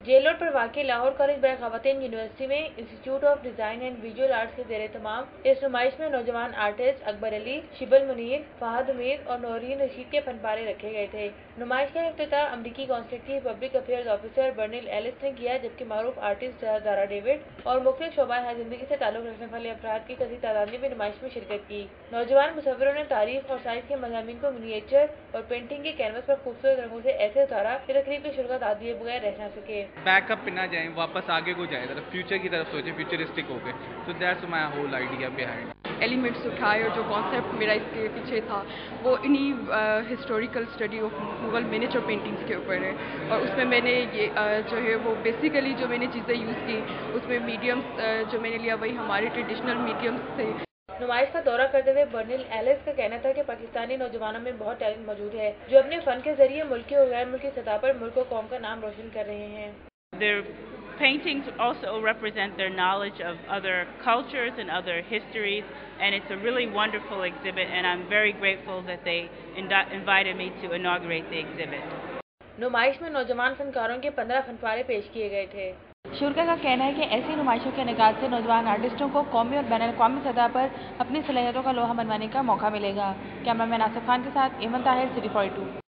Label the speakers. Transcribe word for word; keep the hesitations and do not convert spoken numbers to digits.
Speaker 1: Jail road पर वाक़ Lahore college बराए ख़वातीन यूनिवर्सिटी में institute of design and visual arts के ज़ेर तमाम इस नुमाइश में नौजवान आर्टिस्ट अकबर अली, शिबल मुनीर, फहद उम्मीद और नौरीन रशीद के फनपारे रखे गए थे। नुमाइश का इफ्तिताह अमरीकी कौंसलेट की public affairs officer Bernell Ellis ने किया, जबकि मारूफ आर्टिस्ट ज़ारा डेविड और मुख्तलिफ शोबाए ज़िंदगी से ताल्लुक़ रखने वाले अफराद की कसीर तादाद ने भी नुमाइश में शिरकत की। नौजवान मुसव्विरों ने तारीख और साइंस के मज़ामीन को मिनिएचर और पेंटिंग के कैनवस पर खूबसूरत रंगों से ऐसे उतारा कि तकरीब की शुरुआत आद दिए बगैर रह ना सके।
Speaker 2: बैकअप पे ना जाएं, वापस आगे को जाएं, मतलब फ्यूचर की तरफ सोचें, फ्यूचरिस्टिक हो गए। So that's my whole idea behind.
Speaker 3: Elements उठाए और जो कॉन्सेप्ट मेरा इसके पीछे था वो इन्हीं historical study of Mughal miniature paintings के ऊपर है। और उसमें मैंने ये uh, जो है वो बेसिकली जो मैंने चीज़ें यूज़ की उसमें मीडियम्स uh, जो मैंने लिया वही हमारे ट्रेडिशनल मीडियम्स थे।
Speaker 1: नुमाइश का दौरा करते हुए बर्निल एलिस का कहना था कि पाकिस्तानी नौजवानों में बहुत टैलेंट मौजूद है जो अपने फन के जरिए मुल्की और गैर मुल्की सतह पर मुल्क और कौम का नाम रोशन कर रहे हैं।
Speaker 4: Their paintings also represent their knowledge of other cultures and other histories, and it's a really wonderful exhibit, and I'm very grateful that they invited me to inaugurate the exhibit.
Speaker 1: नुमाइश में नौजवान फनकारों के पंद्रह फनपारे पेश किए गए थे।
Speaker 5: शुरा का कहना है कि ऐसी नुमाइशों के इनेकाद से नौजवान आर्टिस्टों को कौमी और बैनुल-अक़वामी सतह पर अपनी सलाहियतों का लोहा मनवाने का मौका मिलेगा। कैमरामैन आसिफ खान के साथ एमन ताहिर, सिटी फ़ोर्टी टू।